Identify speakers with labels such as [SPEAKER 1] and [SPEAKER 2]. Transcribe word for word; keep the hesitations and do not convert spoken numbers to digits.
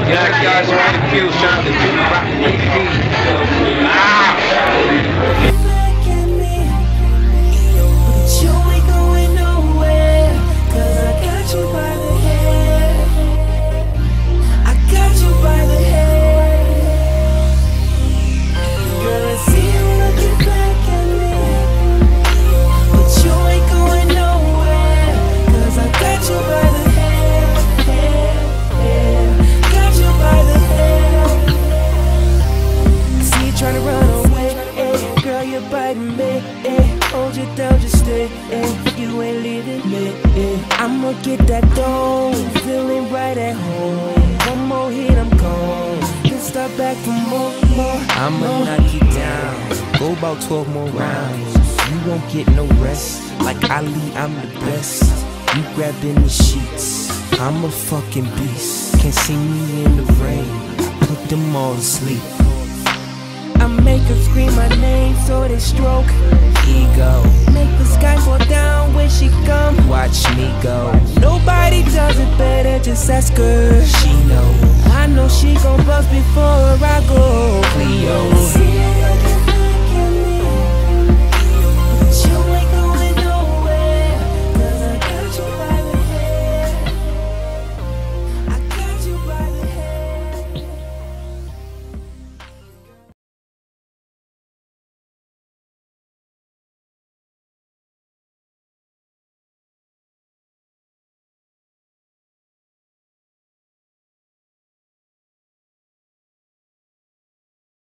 [SPEAKER 1] Yeah, guys, we're on the kill shot. The two back to eighteen. Ah!
[SPEAKER 2] Tryna run away, eh, girl, you're biting me, eh, hold you down, just stay, eh, you ain't leaving me, eh, I'ma get that dough, feeling right at home, one more hit, I'm gone, then start back for more, more, I'ma knock you down, go about twelve more rounds, you won't get no rest, like Ali, I'm the best, you grabbing the sheets, I'm a fucking beast, can't see me in the rain, put them all to sleep. I make her scream my name so they stroke. Ego. Make the sky fall down when she come. Watch me go. Nobody does it better, just ask her. She know. I know she gon' bust before